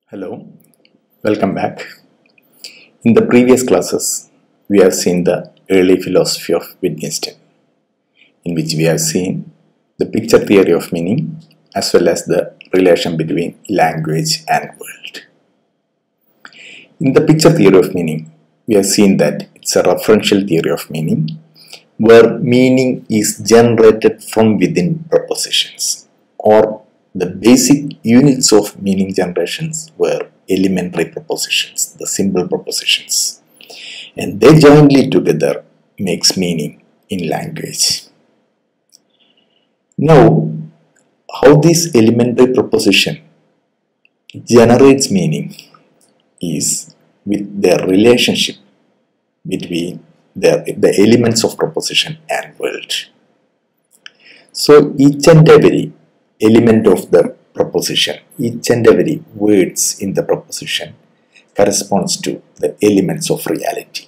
Hello, welcome back. In the previous classes, we have seen the early philosophy of Wittgenstein, in which we have seen the picture theory of meaning as well as the relation between language and world. In the picture theory of meaning, we have seen that it's a referential theory of meaning where meaning is generated from within propositions, or the basic units of meaning generations were elementary propositions, the simple propositions, and they jointly together makes meaning in language. Now, how this elementary proposition generates meaning is with their relationship between the elements of proposition and world. So each and every element of the proposition, each and every words in the proposition corresponds to the elements of reality.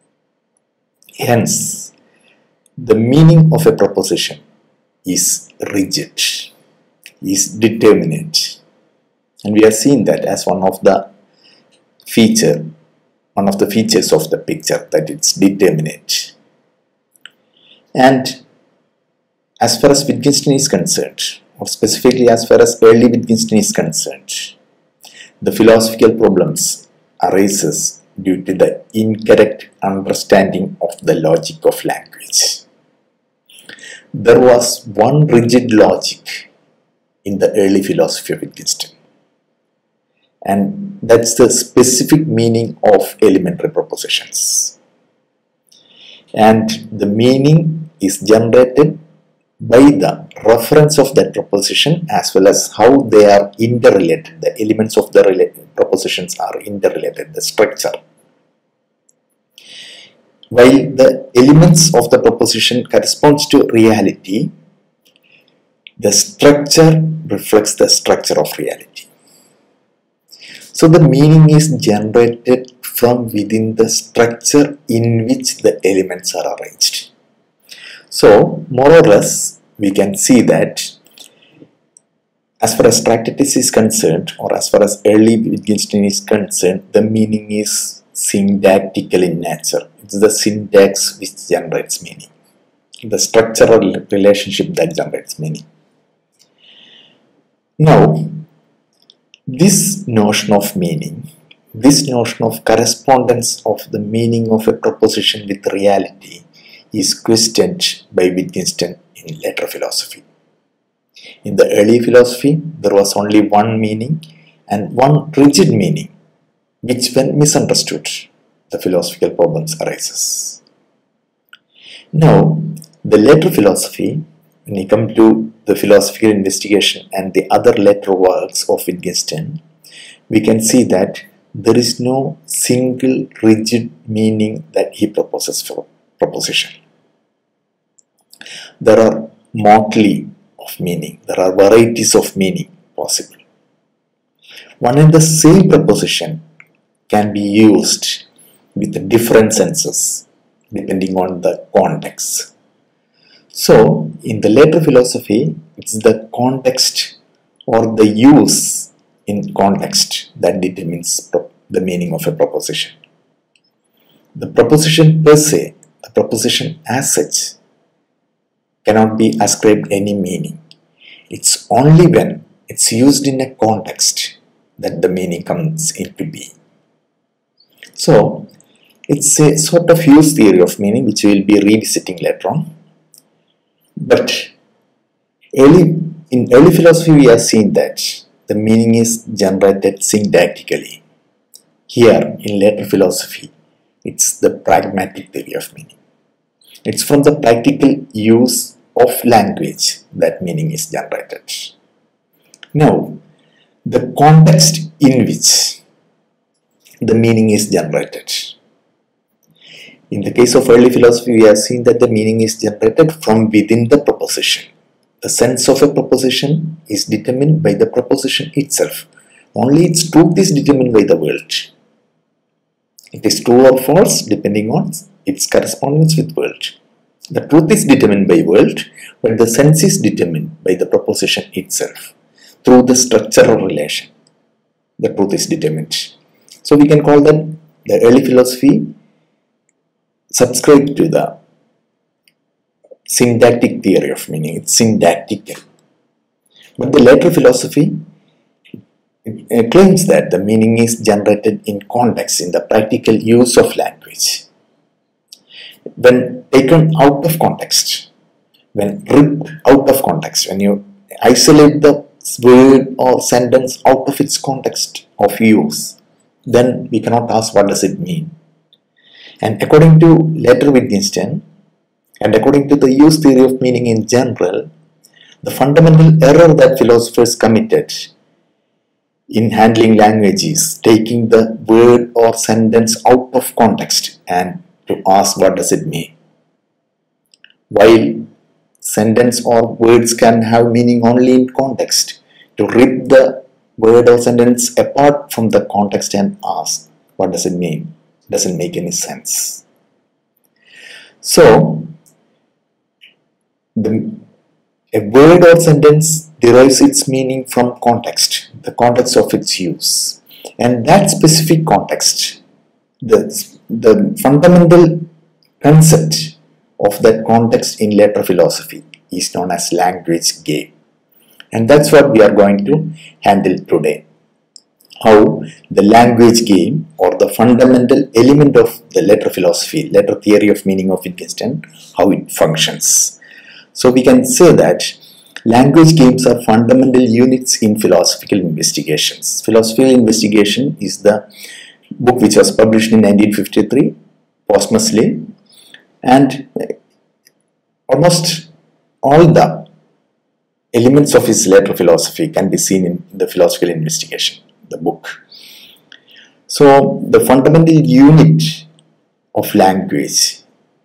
Hence, the meaning of a proposition is rigid, is determinate, and we have seen that as one of the features of the picture, that it's determinate. And as far as Wittgenstein is concerned, or specifically as far as early Wittgenstein is concerned, the philosophical problems arises due to the incorrect understanding of the logic of language. There was one rigid logic in the early philosophy of Wittgenstein, and that's the specific meaning of elementary propositions. And the meaning is generated by the reference of that proposition as well as how they are interrelated. The elements of the propositions are interrelated, the structure. While the elements of the proposition corresponds to reality, the structure reflects the structure of reality. So the meaning is generated from within the structure in which the elements are arranged. So, more or less, we can see that as far as Tractatus is concerned, or as far as early Wittgenstein is concerned, the meaning is syntactical in nature. It's the syntax which generates meaning, the structural relationship that generates meaning. Now, this notion of meaning, this notion of correspondence of the meaning of a proposition with reality is questioned by Wittgenstein in later philosophy. In the early philosophy, there was only one meaning and one rigid meaning, which when misunderstood, the philosophical problems arises. Now, the later philosophy, when you come to the philosophical investigation and the other later works of Wittgenstein, we can see that there is no single rigid meaning that he proposes for proposition. There are motley of meaning, there are varieties of meaning possible. One and the same proposition can be used with different senses depending on the context. So, in the later philosophy, it's the context or the use in context that determines the meaning of a proposition. The proposition per se, the proposition as such, cannot be ascribed any meaning. It's only when it's used in a context that the meaning comes into being. So, it's a sort of use theory of meaning which we will be revisiting later on. But in early philosophy, we have seen that the meaning is generated syntactically. Here, in later philosophy, it's the pragmatic theory of meaning. It's from the practical use of language that meaning is generated. Now, the context in which the meaning is generated. In the case of early philosophy, we have seen that the meaning is generated from within the proposition. The sense of a proposition is determined by the proposition itself. Only its truth is determined by the world. It is true or false depending on its correspondence with world. The truth is determined by world, but the sense is determined by the proposition itself through the structural relation. the truth is determined. So we can call that the early philosophy subscribed to the syntactic theory of meaning. It's syntactical. But the later philosophy claims that the meaning is generated in context, in the practical use of language. When taken out of context, when ripped out of context, when you isolate the word or sentence out of its context of use, then we cannot ask what does it mean. And according to later Wittgenstein, and according to the use theory of meaning in general, the fundamental error that philosophers committed in handling language is taking the word or sentence out of context and to ask what does it mean. While sentence or words can have meaning only in context, to rip the word or sentence apart from the context and ask what does it mean doesn't make any sense. So a word or sentence derives its meaning from context, the context of its use, and that specific context, the fundamental concept of that context in later philosophy is known as language game. And that's what we are going to handle today. How the language game, or the fundamental element of the later philosophy, later theory of meaning of Wittgenstein, how it functions. So we can say that language games are fundamental units in philosophical investigations. Philosophical investigation is the book which was published in 1953 posthumously, and almost all the elements of his later philosophy can be seen in the philosophical investigation, the book. So the fundamental unit of language,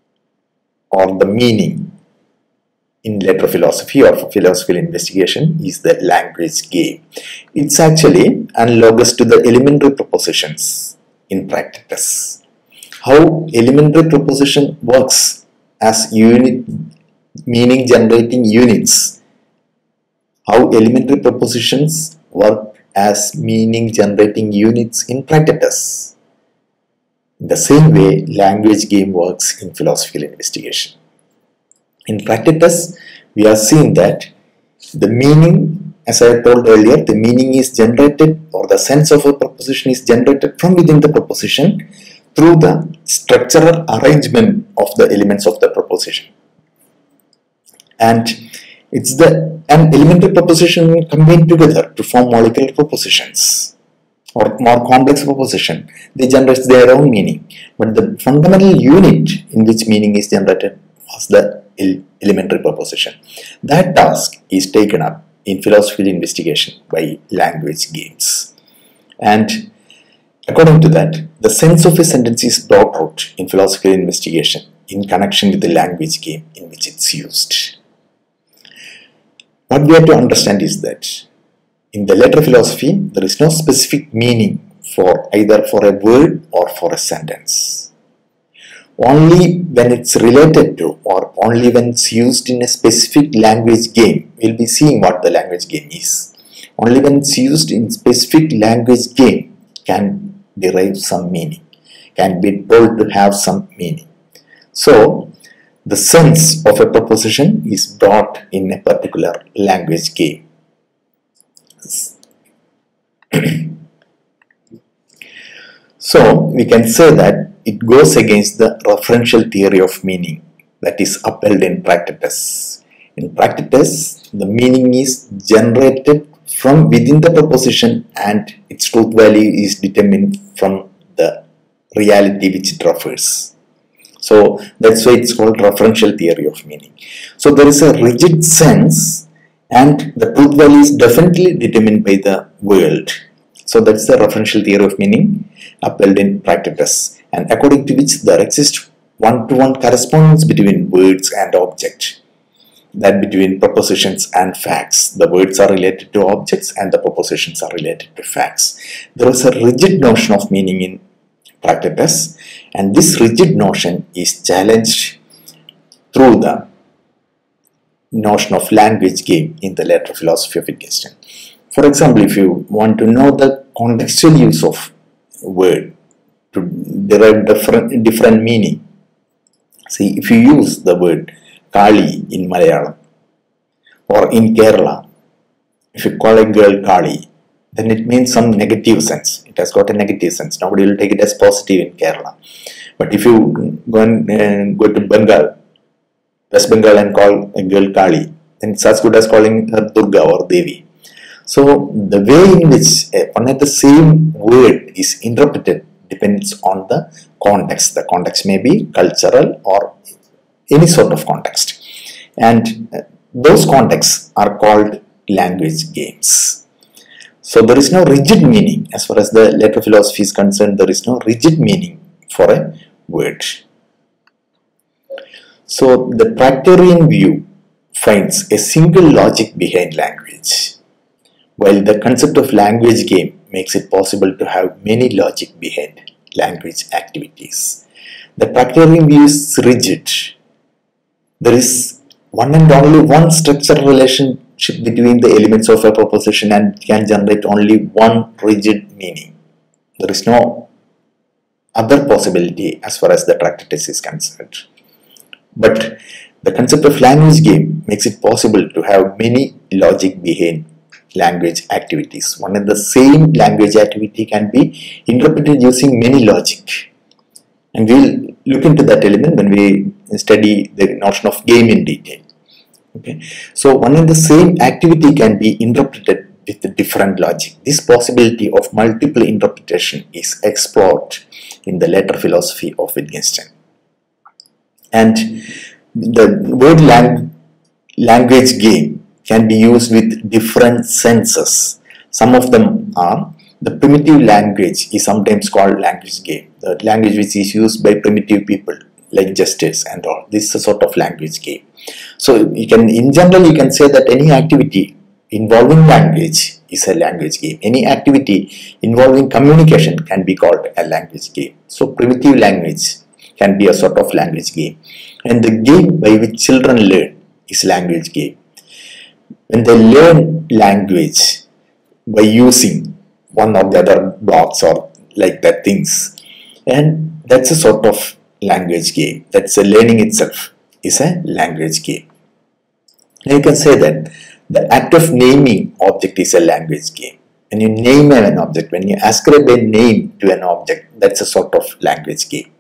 or the meaning in later philosophy or philosophical investigation, is the language game. It's actually analogous to the elementary propositions in practice. How elementary proposition works as unit meaning generating units, how elementary propositions work as meaning generating units in practice. In the same way, language game works in philosophical investigation. In practice, we are seeing that the meaning, as I told earlier, the meaning is generated, or the sense of a proposition is generated from within the proposition through the structural arrangement of the elements of the proposition. And it's an elementary proposition combined together to form molecular propositions or more complex proposition. They generate their own meaning, but the fundamental unit in which meaning is generated was the elementary proposition. That task is taken up in philosophical investigation by language games. And according to that, the sense of a sentence is brought out in philosophical investigation in connection with the language game in which it's used. What we have to understand is that in the later philosophy, there is no specific meaning for either for a word or for a sentence. Only when it's related to, or only when it's used in a specific language game, we'll be seeing what the language game is. Only when it's used in specific language game can derive some meaning, can be told to have some meaning. So the sense of a proposition is brought in a particular language game. So we can say that it goes against the referential theory of meaning that is upheld in practice. In practice, the meaning is generated from within the proposition and its truth value is determined from the reality which it refers. So that's why it's called referential theory of meaning. So there is a rigid sense and the truth value is definitely determined by the world. So that's the referential theory of meaning upheld in practice, and according to which there exists one-to-one correspondence between words and object, that between propositions and facts. The words are related to objects and the propositions are related to facts. There is a rigid notion of meaning in practice, and this rigid notion is challenged through the notion of language game in the later philosophy of Wittgenstein. For example, if you want to know the contextual use of word to derive different meaning. See, if you use the word Kali in Malayalam or in Kerala, if you call a girl Kali, then it means some negative sense. It has got a negative sense. Nobody will take it as positive in Kerala. But if you go to Bengal, West Bengal, and call a girl Kali, then it's as good as calling her Durga or Devi. So the way in which one and the same word is interpreted depends on the context. The context may be cultural or any sort of context. And those contexts are called language games. So there is no rigid meaning. As far as the letter philosophy is concerned, there is no rigid meaning for a word. So the Tractarian view finds a single logic behind language, while the concept of language game makes it possible to have many logic behind language activities. The Tractarian view is rigid. There is one and only one structural relationship between the elements of a proposition and can generate only one rigid meaning. There is no other possibility as far as the Tractatus is concerned. But the concept of language game makes it possible to have many logic behind language activities. One and the same language activity can be interpreted using many logic. And we'll look into that element when we study the notion of game in detail. Okay. So one and the same activity can be interpreted with a different logic. This possibility of multiple interpretation is explored in the later philosophy of Wittgenstein. And the word language game can be used with different senses. Some of them are: the primitive language is sometimes called language game. The language which is used by primitive people like jesters and all. This is a sort of language game. So you can, in general, you can say that any activity involving language is a language game. Any activity involving communication can be called a language game. So primitive language can be a sort of language game. And the game by which children learn is language game. When they learn language by using one or the other blocks or like that things, and that's a sort of language game. That's a learning itself is a language game. Now you can say that the act of naming object is a language game. When you name an object, when you ascribe a name to an object, that's a sort of language game.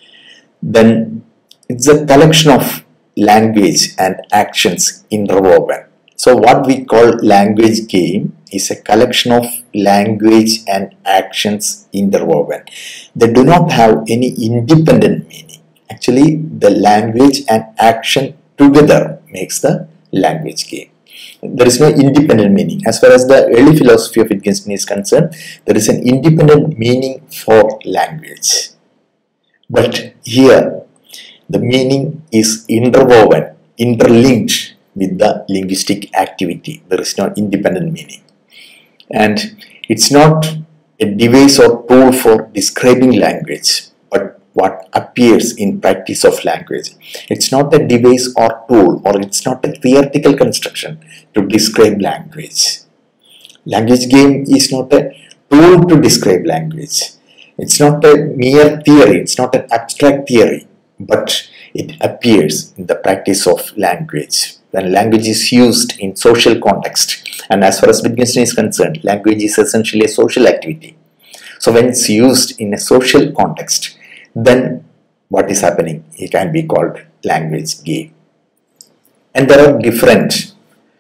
Then it's a collection of language and actions interwoven. So what we call language game is a collection of language and actions interwoven. They do not have any independent meaning. Actually, the language and action together makes the language game. There is no independent meaning. As far as the early philosophy of Wittgenstein is concerned, there is an independent meaning for language. But here, the meaning is interwoven, interlinked with the linguistic activity. There is no independent meaning. And it's not a device or tool for describing language, but what appears in practice of language. It's not a device or tool, or it's not a theoretical construction to describe language. Language game is not a tool to describe language. It's not a mere theory, it's not an abstract theory, but it appears in the practice of language. When language is used in social context, and as far as Wittgenstein is concerned, language is essentially a social activity. So when it's used in a social context, then what is happening? It can be called language game. And there are different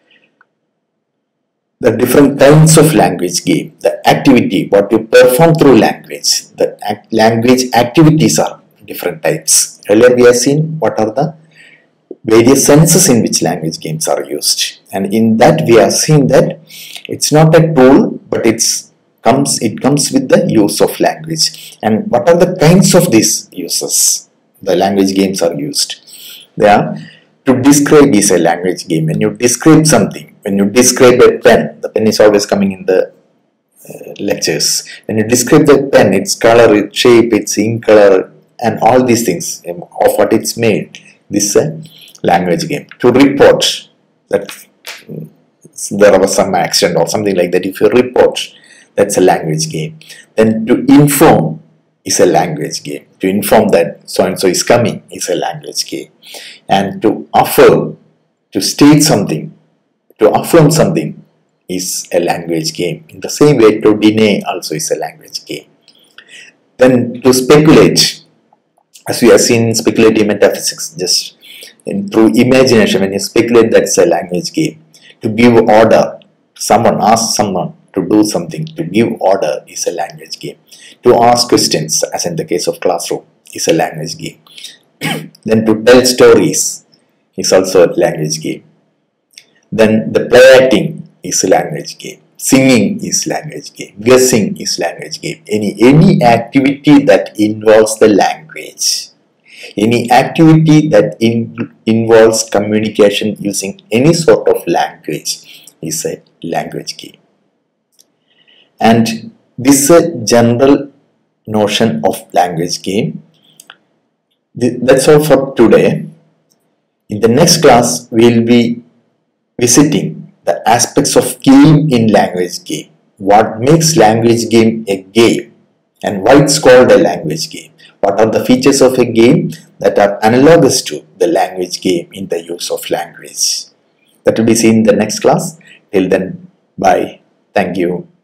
kinds of language game. The activity, what you perform through language, the language activities are different types. Earlier we have seen what are the various senses in which language games are used, and in that we have seen that it's not a tool, but it comes with the use of language. And what are the kinds of these uses the language games are used? They are: to describe is a language game. When you describe something, when you describe a pen, the pen is always coming in the lectures. When you describe the pen, its color, its shape, its ink color, and all these things of what it's made, this is a language game. To report that there was some accident or something like that, if you report that's a language game. Then to inform is a language game. To inform that so and so is coming is a language game. And to affirm, to state something, to affirm something is a language game. In the same way, to deny also is a language game. Then to speculate, as we have seen in speculative metaphysics, just through imagination, when you speculate, that's a language game. To give order, someone asks someone to do something, to give order is a language game. To ask questions, as in the case of classroom, is a language game. Then to tell stories is also a language game. Then the play acting is a language game. Singing is language game. Guessing is language game. Any activity that involves the language. Any activity that involves communication using any sort of language is a language game. And this is a general notion of language game. That's all for today. In the next class, we will be visiting the aspects of game in language game. What makes language game a game and why it's called a language game. What are the features of a game that are analogous to the language game in the use of language. That will be seen in the next class. Till then, bye. Thank you.